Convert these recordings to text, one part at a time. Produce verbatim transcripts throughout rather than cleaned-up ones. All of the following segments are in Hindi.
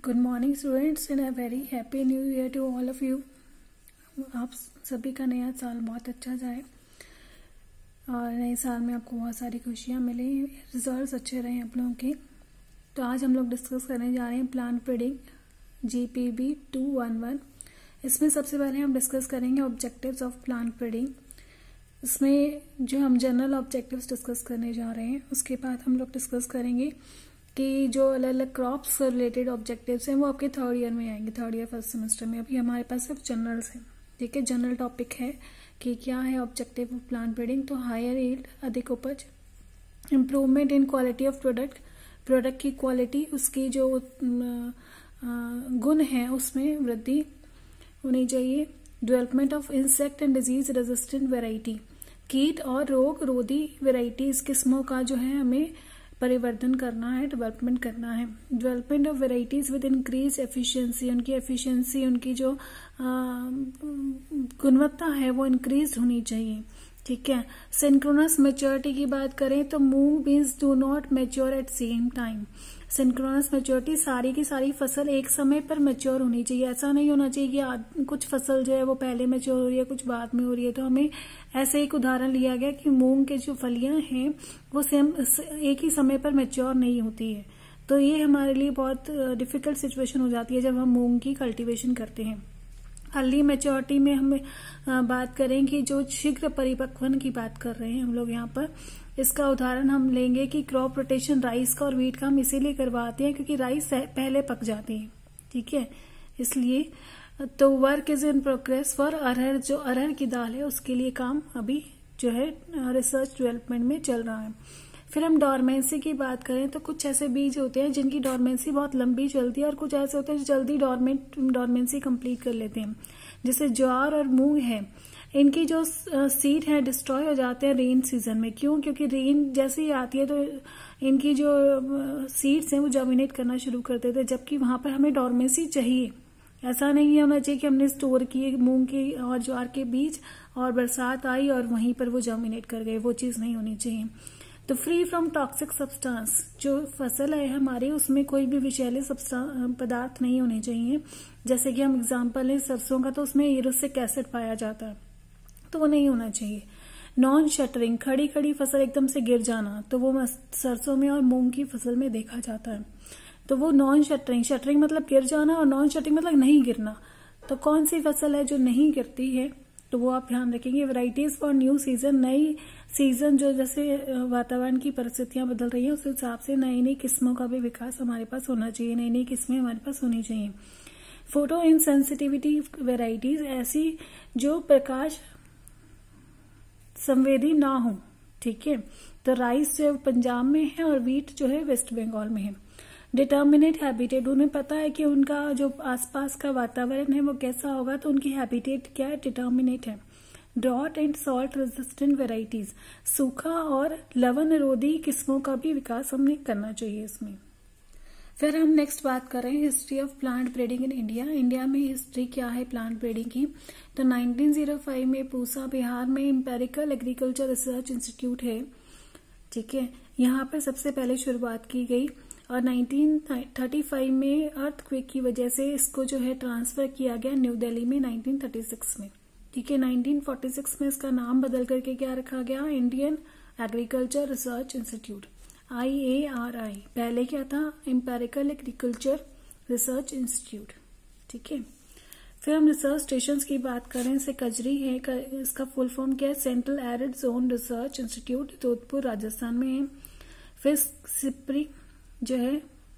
Good morning students and a very happy new year to all of you. आप सभी का नया साल बहुत अच्छा जाए और नए साल में आपको बहुत सारी खुशियाँ मिले, रिजल्ट्स अच्छे रहे आप लोगों के। तो आज हम लोग डिस्कस करने जा रहे हैं plant breeding G P B two one one. इसमें सबसे पहले हम डिस्कस करेंगे ऑब्जेक्टिव्स ऑफ प्लांट ब्रीडिंग। इसमें जो हम जनरल ऑब्जेक्टिव्स डिस्कस करने जा रहे हैं, उसके बाद हम लोग डिस्कस करेंगे कि जो अलग अलग क्रॉप्स से रिलेटेड ऑब्जेक्टिव्स हैं वो आपके थर्ड ईयर में आएंगे, थर्ड ईयर फर्स्ट सेमेस्टर में। अभी हमारे पास सिर्फ जनरल्स हैं, ठीक है। जनरल टॉपिक है कि क्या है ऑब्जेक्टिव ऑफ प्लांट ब्रीडिंग। तो हायर यील्ड, अधिक उपज, improvement in quality of product, product की क्वालिटी, उसकी जो गुण है उसमें वृद्धि होनी चाहिए। Development of insect and disease resistant variety, कीट और रोग रोधी वेराइटीज किस्मों का जो है हमें परिवर्धन करना है, डेवलपमेंट करना है। Development of varieties with increase efficiency, उनकी एफिशिएंसी, उनकी जो गुणवत्ता है वो इंक्रीज होनी चाहिए, ठीक है। सिंक्रोनस मैच्योरिटी की बात करें तो moong beans do not mature at same time. Synchronous maturity, सारी की सारी फसल एक समय पर मैच्योर होनी चाहिए। ऐसा नहीं होना चाहिए कि कुछ फसल जो है वो पहले मैच्योर हो रही है, कुछ बाद में हो रही है। तो हमें ऐसे एक उदाहरण लिया गया कि मूंग के जो फलियां हैं वो सेम एक ही समय पर मैच्योर नहीं होती है। तो ये हमारे लिए बहुत डिफिकल्ट सिचुएशन हो जाती है जब हम मूंग की कल्टीवेशन करते हैं। अर्ली मैच्योरिटी में हम बात करें कि जो शीघ्र परिपक्वन की बात कर रहे हैं हम लोग यहाँ पर, इसका उदाहरण हम लेंगे कि क्रॉप रोटेशन राइस का और वीट का हम इसीलिए करवाते हैं क्योंकि राइस पहले पक जाती है, ठीक है, इसलिए। तो work is in progress for arhar, जो अरहर की दाल है उसके लिए काम अभी जो है रिसर्च डेवलपमेंट में चल रहा है। फिर हम डॉर्मेंसी की बात करें तो कुछ ऐसे बीज होते हैं जिनकी डॉर्मेंसी बहुत लंबी चलती है और कुछ ऐसे होते हैं जो जल्दी डॉर्मेंट डॉर्मेंसी कंप्लीट कर लेते हैं। जैसे ज्वार और मूंग है, इनकी जो सीड है डिस्ट्रॉय हो जाते हैं रेन सीजन में। क्यों? क्योंकि रेन जैसे ही आती है तो इनकी जो सीड्स हैं वो जर्मिनेट करना शुरू कर देते हैं, जबकि वहां पर हमें डॉर्मेंसी चाहिए। ऐसा नहीं होना चाहिए कि हमने स्टोर किए मूंग के और ज्वार के बीज और बरसात आई और वहीं पर वो जर्मिनेट कर गए, वो चीज नहीं होनी चाहिए। तो फ्री फ्रॉम टॉक्सिक सब्सटेंस, जो फसल है हमारी उसमें कोई भी विषैले पदार्थ नहीं होने चाहिए। जैसे कि हम एग्जांपल लें सरसों का, तो उसमें यूरिक एसिड पाया जाता है, तो वो नहीं होना चाहिए। नॉन शटरिंग, खड़ी खड़ी फसल एकदम से गिर जाना, तो वो सरसों में और मूंग की फसल में देखा जाता है। तो वो नॉन शटरिंग, शटरिंग मतलब गिर जाना और नॉन शटरिंग मतलब नहीं गिरना। तो कौन सी फसल है जो नहीं गिरती है, तो वो आप ध्यान रखेंगे। वैरायटीज फॉर न्यू सीजन, नई सीजन जो जैसे वातावरण की परिस्थितियां बदल रही हैं उस हिसाब से नई नई किस्मों का भी विकास हमारे पास होना चाहिए, नई नई किस्में हमारे पास होनी चाहिए। फोटो इनसेंसिटिविटी वेराइटीज, ऐसी जो प्रकाश संवेदी ना हो, ठीक है। तो राइस जो पंजाब में है और वीट जो है वेस्ट बंगाल में है। डिटर्मिनेट हैबिटेट, उन्हें पता है कि उनका जो आसपास का वातावरण है वो कैसा होगा, तो उनकी हैबिटेट क्या है, डिटर्मिनेट है। Drought and salt resistant varieties, सूखा और लवण निरोधी किस्मों का भी विकास हमें करना चाहिए इसमें। फिर हम नेक्स्ट बात कर रहे हैं history of plant breeding in India. India में हिस्ट्री क्या है प्लांट ब्रीडिंग की। तो नाइनटीन ओ फाइव में पूसा, बिहार में एम्पेरिकल एग्रीकल्चर रिसर्च इंस्टीट्यूट है, ठीक है, यहाँ पर सबसे पहले शुरुआत की गई। और नाइनटीन थर्टी फाइव में अर्थक्वेक की वजह से इसको जो है ट्रांसफर किया गया न्यू दिल्ली में नाइनटीन थर्टी सिक्स में, ठीक है। नाइनटीन फोर्टी सिक्स में इसका नाम बदल करके क्या रखा गया, Indian agriculture research institute, I A R I. पहले क्या था, एम्पेरिकल एग्रीकल्चर रिसर्च इंस्टीट्यूट, ठीक है। फिर हम रिसर्च स्टेशन की बात करें, से कजरी है, इसका फुल फॉर्म क्या है, central arid zone research institute, Jodhpur Rajasthan में है। फिर सिप्री जो है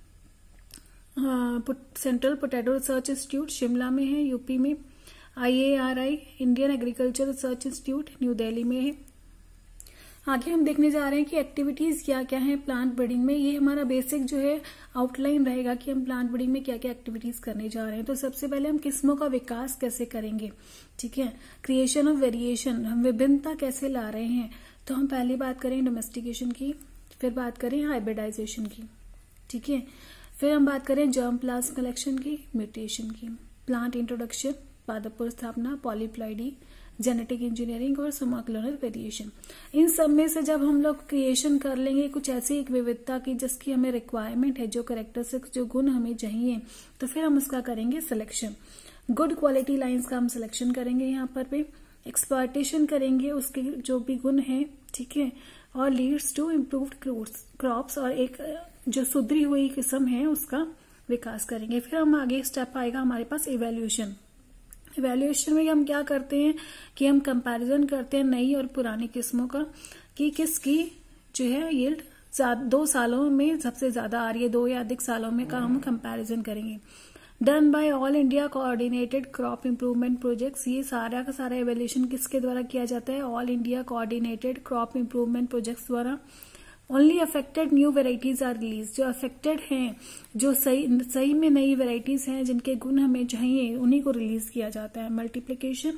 central potato research institute Shimla में है, यूपी में। I A R I Indian agriculture research institute New Delhi में है। आगे हम देखने जा रहे हैं कि एक्टिविटीज क्या क्या है प्लांट ब्रीडिंग में। ये हमारा बेसिक जो है आउटलाइन रहेगा कि हम प्लांट ब्रीडिंग में क्या क्या एक्टिविटीज करने जा रहे हैं। तो सबसे पहले हम किस्मों का विकास कैसे करेंगे, ठीक है। क्रिएशन ऑफ वेरिएशन, हम विभिन्नता कैसे ला रहे हैं। तो हम पहली बात करें डोमेस्टिकेशन की, फिर बात करें हाइब्रिडाइजेशन की, ठीक है। फिर हम बात करें जर्म प्लाज्म कलेक्शन की, म्यूटेशन की, प्लांट इंट्रोडक्शन, पादप स्थापना, पॉलीप्लॉइडी, जेनेटिक इंजीनियरिंग और समोक्लोनल वेरिएशन। इन सब में से जब हम लोग क्रिएशन कर लेंगे कुछ ऐसी एक विविधता की जिसकी हमें रिक्वायरमेंट है, जो कैरेक्टरिस्टिक्स जो गुण हमें चाहिए, तो फिर हम उसका करेंगे सिलेक्शन। गुड क्वालिटी लाइन्स का हम सिलेक्शन करेंगे, यहाँ पर भी एक्सप्लॉयटेशन करेंगे उसके जो भी गुण है, ठीक है, और लीड्स टू इम्प्रूव्ड क्रॉप्स, और एक जो सुधरी हुई किस्म है उसका विकास करेंगे। फिर हम आगे स्टेप आएगा हमारे पास इवैल्यूएशन। इवैल्यूएशन में हम क्या करते हैं कि हम कंपैरिजन करते हैं नई और पुरानी किस्मों का, कि किसकी जो है यील्ड दो सालों में सबसे ज्यादा आ रही है, दो या अधिक सालों में का हम कंपैरिजन करेंगे। Done by all India coordinated crop improvement projects. ये सारा का सारा इवैल्यूएशन किसके द्वारा किया जाता है? All India coordinated crop improvement projects द्वारा। Only affected new varieties are release. जो अफेक्टेड हैं, जो सही सही में नई वेराइटीज हैं जिनके गुण हमें चाहिए, उन्हीं को रिलीज किया जाता है। मल्टीप्लीकेशन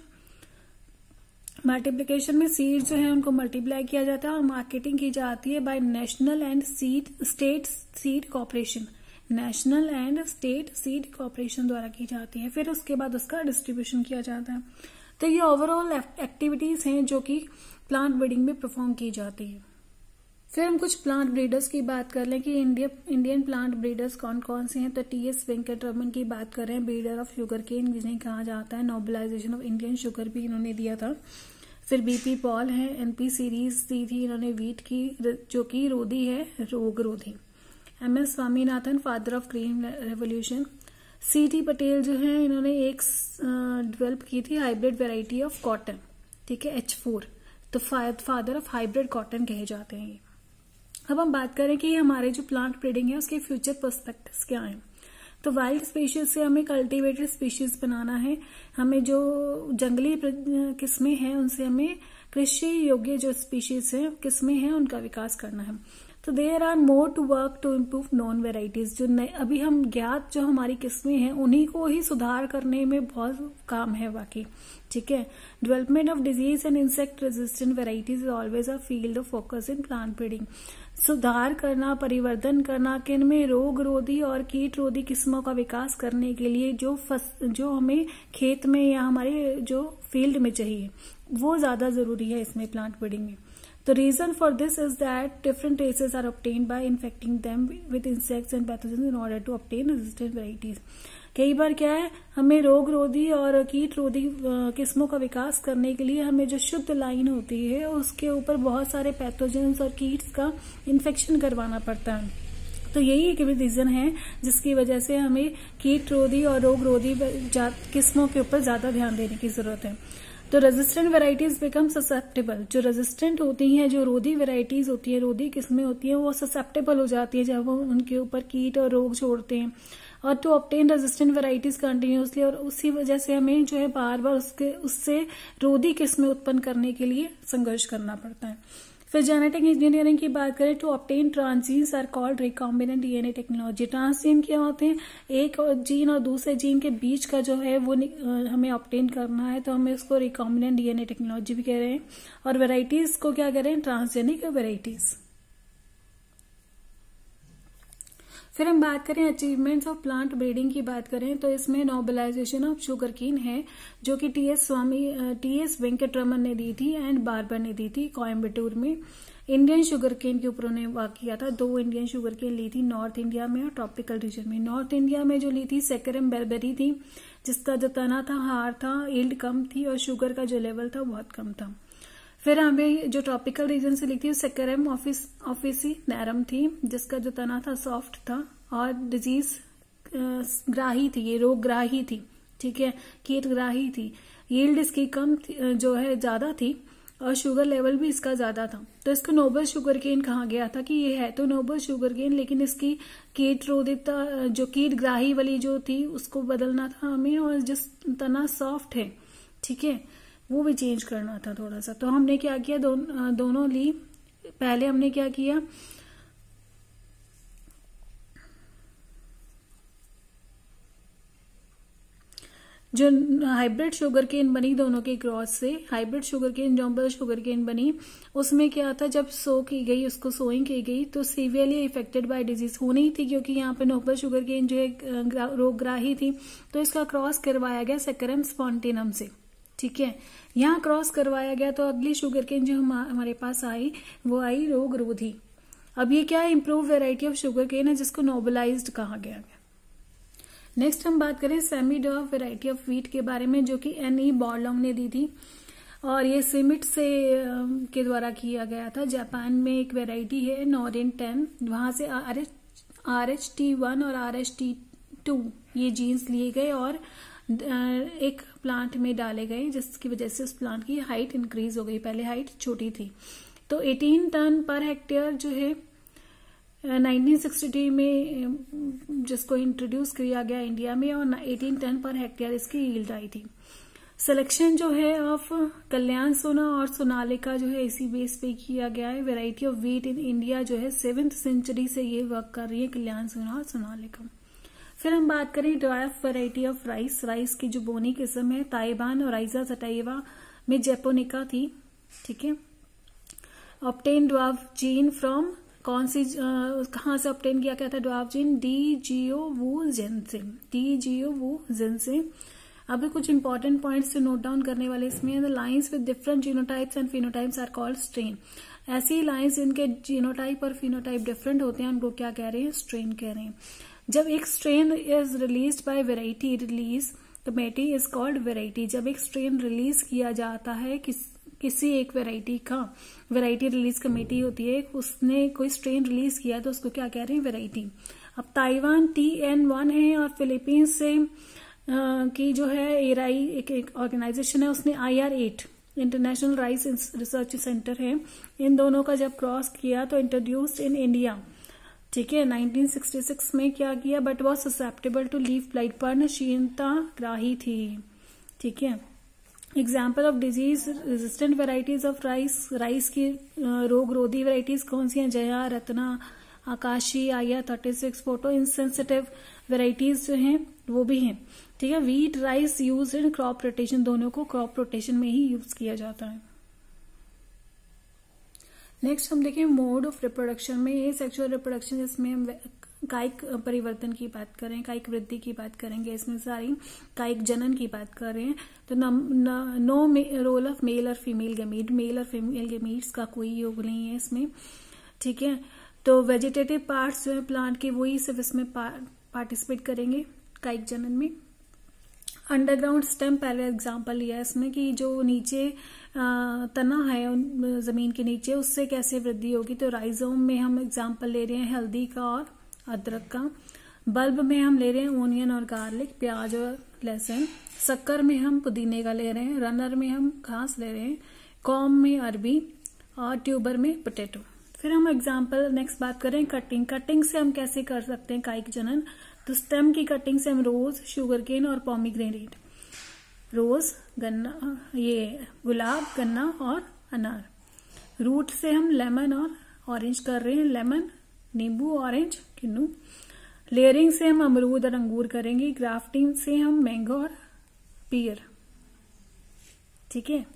मल्टीप्लीकेशन में सीड जो है उनको मल्टीप्लाई किया जाता है और मार्केटिंग की जाती है by national and seed state seed corporation. National and state seed corporation द्वारा की जाती है। फिर उसके बाद उसका डिस्ट्रीब्यूशन किया जाता है। तो ये ओवरऑल एक्टिविटीज हैं जो कि प्लांट ब्रीडिंग में परफॉर्म की जाती है। फिर हम कुछ प्लांट ब्रीडर्स की बात कर लें कि इंडिया इंडियन प्लांट ब्रीडर्स कौन कौन से हैं। तो टी एस वेंकटरमन की बात कर रहे हैं, ब्रीडर ऑफ शुगर केन जिन्हें कहा जाता है। नोबलाइजेशन ऑफ इंडियन शुगर भी इन्होंने दिया था। फिर बीपी पॉल है, एनपी सीरीज दी थी इन्होंने वीट की, जो कि रोधी है, रोग रोधी। M S Swaminathan, father of green revolution. C T Patel जो है इन्होंने एक डेवलप की थी हाइब्रिड वेराइटी ऑफ कॉटन, ठीक है, एच फोर। तो फादर ऑफ हाइब्रिड कॉटन कहे जाते हैं ये। अब हम बात करें कि हमारे जो प्लांट ब्रीडिंग है उसके फ्यूचर पर्सपेक्टिव्स क्या हैं। तो वाइल्ड स्पीशीज से हमें कल्टीवेटेड स्पीशीज बनाना है। हमें जो जंगली किस्में हैं उनसे हमें कृषि योग्य जो स्पीशीज हैं किस्में हैं उनका विकास करना है। तो there are more to work to improve known varieties. जो अभी हम ज्ञात जो हमारी किस्में हैं उन्हीं को ही सुधार करने में बहुत काम है बाकी, ठीक है। Development of disease and insect resistant varieties is always a field of focus in plant breeding. सुधार करना, परिवर्तन करना, किन में रोग रोधी और कीट रोधी किस्मों का विकास करने के लिए जो फस, जो हमें खेत में या हमारे जो फील्ड में चाहिए वो ज्यादा जरूरी है इसमें प्लांट ब्रीडिंग में। The reason for this is that different races are obtained by infecting them with insects and pathogens in order to obtain resistant varieties. कई बार क्या है, हमें रोग रोधी और कीट रोधी किस्मों का विकास करने के लिए हमें जो शुद्ध लाइन होती है उसके ऊपर बहुत सारे पैथोजेंस और कीट्स का इन्फेक्शन करवाना पड़ता है। तो यही एक रीजन है जिसकी वजह से हमें कीट रोधी और रोग रोधी किस्मों के ऊपर ज्यादा ध्यान देने की जरूरत है। तो रेजिस्टेंट वेराइटीज बिकम ससेप्टेबल। जो रेजिस्टेंट होती हैं, जो रोधी वेराइटीज होती है, रोधी किस्में होती हैं, वो ससेप्टेबल हो जाती है जब हम उनके ऊपर कीट और रोग छोड़ते हैं। और to obtain resistant varieties continuously, और उसी वजह से हमें जो है बार बार उसके उससे रोधी किस्में उत्पन्न करने के लिए संघर्ष करना पड़ता है। फिर जेनेटिक इंजीनियरिंग की बात करें तो obtain transgenes are called recombinant DNA technology. Transgene क्या होते हैं? एक जीन और दूसरे जीन के बीच का जो है वो हमें ऑब्टेन करना है, तो हमें उसको रिकॉम्बिनेंट डीएनए टेक्नोलॉजी भी कह रहे हैं। और वेराइटीज को क्या कह रहे हैं? Transgenic varieties. फिर हम बात करें अचीवमेंट्स ऑफ प्लांट ब्रीडिंग की बात करें तो इसमें नोबलाइजेशन ऑफ शुगर केन है, जो कि T S Swami T S Venkataraman ने दी थी एंड बार्बर ने दी थी कोयम्बटूर में। इंडियन शुगर केन के ऊपर उन्होंने वर्क किया था। दो इंडियन शुगर केन ली थी, नॉर्थ इंडिया में और ट्रॉपिकल रीजन में। नॉर्थ इंडिया में जो ली थी सेकेरम बेरबेरी थी, जिसका जो तना था, हार था, यील्ड कम थी और शुगर का जो लेवल था बहुत कम था। फिर हमें जो ट्रॉपिकल रीजन से लिखी सेकेरम ऑफिस ऑफिसी नैरम थी, जिसका जो तना था सॉफ्ट था और डिजीज ग्राही थी, ये रोग ग्राही थी, ठीक है, कीट ग्राही थी। यील्ड इसकी कम जो है ज्यादा थी और शुगर लेवल भी इसका ज्यादा था। तो इसको नोबल शुगर केन कहा गया था कि ये है तो नोबल शुगर केन, लेकिन इसकी कीट रोधिता जो कीट ग्राही वाली जो थी उसको बदलना था हमें, और जिस तना सॉफ्ट है, ठीक है, वो भी चेंज करना था थोड़ा सा। तो हमने क्या किया, दो, दोनों ली। पहले हमने क्या किया, जो हाइब्रिड शुगर केन बनी दोनों के क्रॉस से, hybrid sugar cane noble sugar cane बनी, उसमें क्या था, जब सो की गई, उसको सोइंग की गई तो सीवियरली इफेक्टेड बाय डिजीज होनी थी, क्योंकि यहाँ पे नोबल शुगर केन जो एक रोगग्राही थी, तो इसका क्रॉस करवाया गया सेकेरम स्पॉन्टेनम से, ठीक है, यहाँ क्रॉस करवाया गया तो अगली शुगर केन जो हमारे पास आई वो आई रोग रोधी। अब ये क्या है, improve variety of sugar cane है जिसको नोबलाइज्ड कहा गया है। नेक्स्ट हम बात करें semi dwarf variety of wheat के बारे में, जो कि एन ई बॉर्लोंग ने दी थी और ये सिमिट से के द्वारा किया गया था। जापान में एक वेराइटी है नॉरिन टेन, वहां से R H R H T one और आर एच टी टू ये जीन्स लिए गए और एक प्लांट में डाले गए, जिसकी वजह से उस प्लांट की हाइट इंक्रीज हो गई। पहले हाइट छोटी थी। तो अठारह टन पर हेक्टेयर जो है नाइनटीन सिक्सटी टू में जिसको इंट्रोड्यूस किया गया इंडिया में, और अठारह टन पर हेक्टेयर इसकी यील्ड आई थी। सिलेक्शन जो है ऑफ कल्याण सोना और सोनालिका जो है इसी बेस पे किया गया है। Variety of wheat in India जो है सेवेंथ सेंचुरी से ये वर्क कर रही है, कल्याण सोना और सोनालिका। फिर हम बात करें dwarf variety of rice. Rice की जो बोनी किस्म है ताइवान और राइजा सटाइवा में जेपोनिका थी। ठीक है, ऑब्टेन ड्वार्फ जीन फ्रॉम कौन सी कहां से ऑब्टेन किया गया था dwarf gene? Dee Geo Woo Gen से, डी जियो वू जेन से। अब कुछ इंपॉर्टेंट पॉइंट्स जो नोट डाउन करने वाले इसमें, the lines with different genotypes and phenotypes are called strain. ऐसी लाइंस जिनके जीनोटाइप और फिनोटाइप डिफरेंट होते हैं उनको क्या कह रहे हैं? स्ट्रेन कह रहे हैं। जब एक strain is release by variety release committee is called variety. जब एक स्ट्रेन रिलीज किया जाता है किस, किसी एक वेराइटी का, वेराइटी रिलीज कमेटी होती है, उसने कोई स्ट्रेन रिलीज किया तो उसको क्या कह रहे हैं? वेराइटी। अब ताइवान टी एन वन है और फिलीपींस से Uh, की जो है एराई एक, एक ऑर्गेनाइजेशन है, उसने I R eight International Rice Research Centre है, इन दोनों का जब क्रॉस किया तो इंट्रोड्यूस्ड इन इंडिया। ठीक है, नाइनटीन सिक्सटी सिक्स में क्या किया, but was susceptible to leaf blight, पर्णशीलता ग्राही थी। ठीक है, example of disease resistant varieties of rice. Rice की रोग रोधी वेराइटीज कौन सी हैं? जया, रत्ना, आकाशी, आया thirty six. Photo insensitive varieties जो हैं वो भी हैं। ठीक है, wheat rice use in crop rotation, दोनों को क्रॉप रोटेशन में ही यूज किया जाता है। नेक्स्ट हम देखें मोड ऑफ रिप्रोडक्शन में, ये सेक्सुअल रिप्रोडक्शन जिसमें हम कायिक परिवर्तन की बात करें, कायिक वृद्धि की बात करेंगे, इसमें सारी कायिक जनन की बात कर रहे हैं। तो नो रोल ऑफ मेल और फीमेल गैमीट, मेल और फीमेल गैमीट्स का कोई योग नहीं है इसमें। ठीक है, तो वेजिटेटिव पार्ट्स जो है प्लांट के वही सिर्फ इसमें पार्टिसिपेट करेंगे कायिक जनन में। अंडरग्राउंड स्टेम पहले एग्जांपल लिया इसमें कि जो नीचे तना है जमीन के नीचे उससे कैसे वृद्धि होगी, तो राइजोम में हम एग्जांपल ले रहे हैं हल्दी का और अदरक का। बल्ब में हम ले रहे हैं ओनियन और गार्लिक, प्याज और लहसुन। शक्कर में हम पुदीने का ले रहे हैं। रनर में हम घास ले रहे हैं। कॉम में अरबी और ट्यूबर में पोटैटो। फिर हम एग्जाम्पल नेक्स्ट बात करें कटिंग। कटिंग से हम कैसे कर सकते हैं कायिक जनन, तो स्टेम की कटिंग से हम रोज, शुगर केन और पॉमीग्रेनेट। रोज, गन्ना, ये गुलाब, गन्ना और अनार। रूट से हम लेमन और ऑरेंज कर रहे हैं, लेमन, नींबू, ऑरेंज, किन्नू। लेयरिंग से हम अमरूद और अंगूर करेंगे। ग्राफ्टिंग से हम मैंगो और पीयर। ठीक है,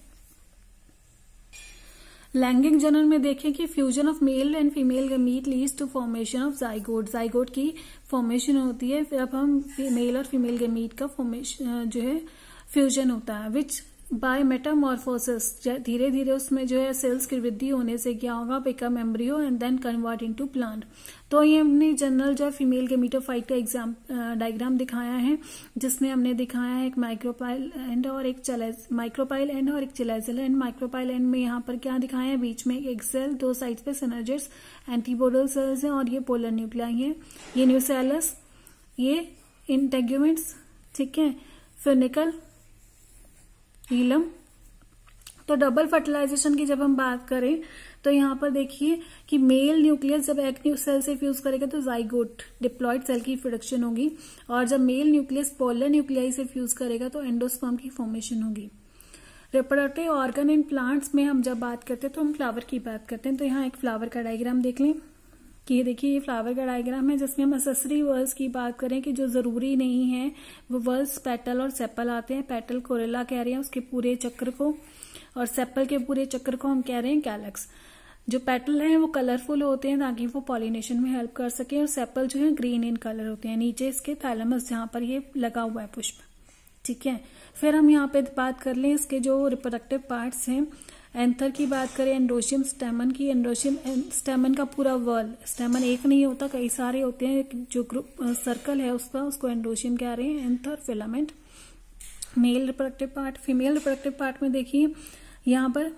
लैंगिक जनन में देखें कि fusion of male and female gamete leads to formation of zygote. Zygote की फॉर्मेशन होती है, फिर अब हम मेल और फीमेल गैमीट का फॉर्मेशन जो है फ्यूजन होता है, विच बाय मेटामॉर्फोसिस, धीरे धीरे उसमें जो है सेल्स की वृद्धि होने से क्या होगा, become embryo and then convert into plant. तो ये हमने जनरल जो है फीमेल गैमीटोफाइट का एग्जाम डायग्राम दिखाया है, जिसमें हमने दिखाया है एक माइक्रोपाइल एंड और एक चलेज माइक्रोपाइल एंड और एक चलेजल एंड। माइक्रोपाइल एंड में यहाँ पर क्या दिखाया है, बीच में एक सेल, दो साइड पे सिनर्जिड्स, एंटीपोडल सेल्स हैं और ये पोलर न्यूक्लियाई है। ये न्यूसेलस, ये इंटेग्यूमेंट्स। ठीक है, फिनिकल, हीलम। तो डबल फर्टिलाइजेशन की जब हम बात करें तो यहाँ पर देखिए कि मेल न्यूक्लियस जब एक सेल से फ्यूज करेगा तो जाइगोट डिप्लॉयड सेल की प्रोडक्शन होगी, और जब मेल न्यूक्लियस पोलर न्यूक्लियाई से फ्यूज करेगा तो एंडोस्पर्म की फॉर्मेशन होगी। रिप्रोडक्टिव ऑर्गन इन प्लांट्स में हम जब बात करते हैं तो हम फ्लावर की बात करते हैं। तो यहाँ एक फ्लावर का डायग्राम देख लें कि ये देखिए ये फ्लावर का डायग्राम है, जिसमें हम एक्सेसरी वर्ड्स की बात करें कि जो जरूरी नहीं है वो वर्ड्स पेटल और सेपल आते हैं। पेटल कोरेला कह रहे हैं उसके पूरे चक्र को, और सेपल के पूरे चक्र को हम कह रहे हैं कैलक्स। जो पेटल हैं वो कलरफुल होते हैं ताकि वो पॉलिनेशन में हेल्प कर सके, और सेपल जो है ग्रीन इन कलर होते हैं। नीचे इसके थैलेमस जहां पर ये लगा हुआ है पुष्प। ठीक है। फिर हम यहाँ पे बात कर लें इसके जो रिप्रोडक्टिव पार्ट्स हैं। एंथर की बात करें, एंडोशियम, स्टेमन की। एंडोशियम स्टेमन का पूरा वर्ल, स्टेमन एक नहीं होता, कई सारे होते हैं, जो ग्रुप सर्कल है उसका, उसको एंडोशियम कह रहे हैं। Anther, filament, male reproductive part. Female reproductive part में देखिए यहाँ पर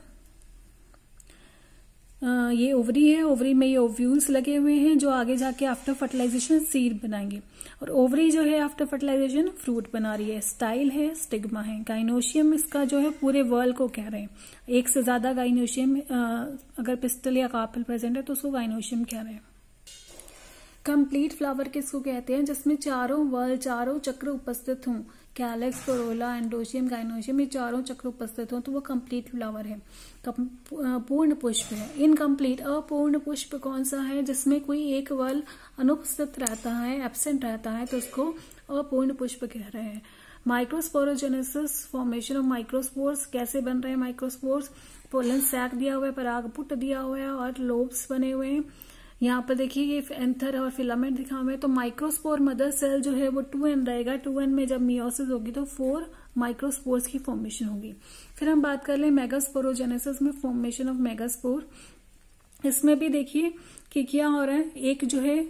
आ, ये ओवरी है, ओवरी में ये ओव्यूल्स लगे हुए हैं जो आगे जाके आफ्टर फर्टिलाइजेशन सीड बनाएंगे, और ओवरी जो है आफ्टर फर्टिलाइजेशन फ्रूट बना रही है। स्टाइल है, स्टिग्मा है। गाइनोशियम इसका जो है पूरे वर्ल्ड को कह रहे हैं, एक से ज्यादा गाइनोशियम अगर पिस्टल या कार्पेल प्रेजेंट है तो उसको गाइनोशियम कह रहे हैं। कंप्लीट फ्लावर किसको कहते हैं? जिसमें चारों वर्ल, चारों चक्र उपस्थित हों, कैलेक्स, कोरोला, एंडोशियम, गाइनोशियम, ये चारों चक्र उपस्थित हों तो वो कंप्लीट फ्लावर है, पूर्ण पुष्प है। इनकम्प्लीट, अपूर्ण पुष्प कौन सा है? जिसमें कोई एक वर्ल अनुपस्थित रहता है, एब्सेंट रहता है, तो उसको अपूर्ण पुष्प कह रहे हैं। माइक्रोस्पोरोजेनेसिस, फॉर्मेशन ऑफ माइक्रोस्पोर्स, कैसे बन रहे हैं माइक्रोस्पोर्स? पोलन सैक दिया हुआ है, परागपुट दिया हुआ है और लोब्स बने हुए हैं। यहाँ पर देखिए ये एंथर और फिलामेंट दिखा हुआ है। तो माइक्रोस्पोर मदर सेल जो है वो टू एन रहेगा, टू एन में जब मियोसिस होगी तो फोर माइक्रोस्पोर्स की फॉर्मेशन होगी। फिर हम बात कर लें मेगास्पोरोजेनेसिस में, फॉर्मेशन ऑफ मेगास्पोर। इसमें भी देखिए कि क्या हो रहा है, एक जो है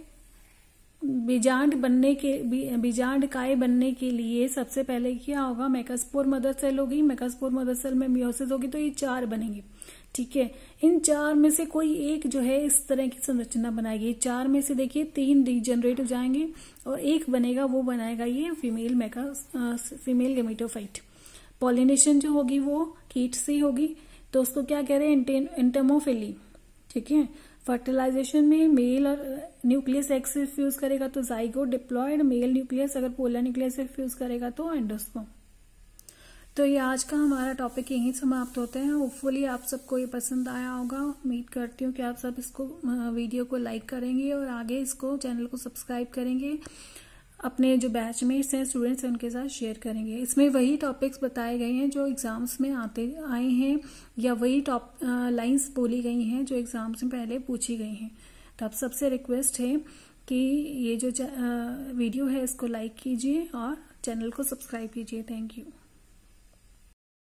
बीजांड बनने के बीजांड काय बनने के लिए सबसे पहले क्या होगा, मेगास्पोर मदर सेल होगी, मेगास्पोर मदर सेल में मियोसिस होगी तो ये चार बनेंगे, ठीक है। इन चार में से कोई एक जो है इस तरह की संरचना बनाएगी। चार में से देखिए तीन डीजनरेट हो जाएंगे और एक बनेगा, वो बनाएगा ये female mega female gametophyte. Pollination जो होगी वो कीट से होगी, तो उसको क्या कह रहे हैं, एंटेमोफिली, ठीक है। फर्टिलाइजेशन में मेल और न्यूक्लियस एक्स से फ्यूज करेगा तो जाइगोट, डिप्लॉयड मेल न्यूक्लियस अगर पोलर न्यूक्लियस से फ्यूज करेगा तो एंडोस्पर्म। तो ये आज का हमारा टॉपिक यहीं समाप्त होते हैं। होपफुली आप सबको ये पसंद आया होगा। उम्मीद करती हूँ कि आप सब इसको वीडियो को लाइक करेंगे और आगे इसको चैनल को सब्सक्राइब करेंगे, अपने जो बैचमेट्स हैं, स्टूडेंट्स हैं, उनके साथ शेयर करेंगे। इसमें वही टॉपिक्स बताए गए हैं जो एग्जाम्स में आते आए हैं, या वही टॉप लाइंस बोली गई हैं जो एग्जाम्स में पहले पूछी गई हैं। तो आप सबसे रिक्वेस्ट है कि ये जो वीडियो है इसको लाइक कीजिए और चैनल को सब्सक्राइब कीजिए। Thank you.